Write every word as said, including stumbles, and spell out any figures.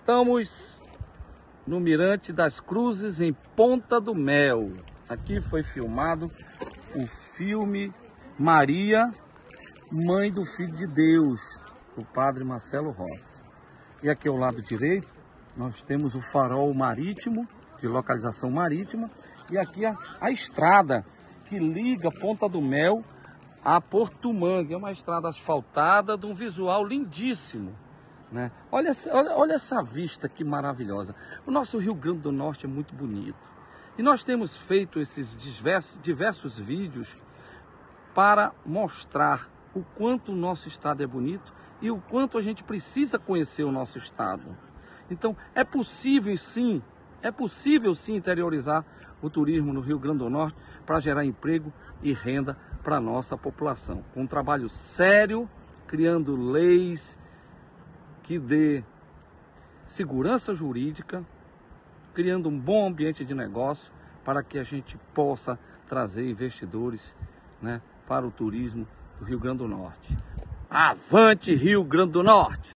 Estamos no Mirante das Cruzes, em Ponta do Mel. Aqui foi filmado o filme Maria, Mãe do Filho de Deus, do padre Marcelo Rossi. E aqui ao lado direito, nós temos o farol marítimo, de localização marítima, e aqui a, a estrada que liga Ponta do Mel a Portumanga. É uma estrada asfaltada de um visual lindíssimo, né? Olha, olha, olha essa vista que maravilhosa. O nosso Rio Grande do Norte é muito bonito. E nós temos feito esses diversos, diversos vídeos para mostrar o quanto o nosso estado é bonito e o quanto a gente precisa conhecer o nosso estado. Então, é possível sim, é possível sim interiorizar o turismo no Rio Grande do Norte para gerar emprego e renda para a nossa população. Com um trabalho sério, criando leis que dê segurança jurídica, criando um bom ambiente de negócio para que a gente possa trazer investidores, né, para o turismo do Rio Grande do Norte. Avante, Rio Grande do Norte!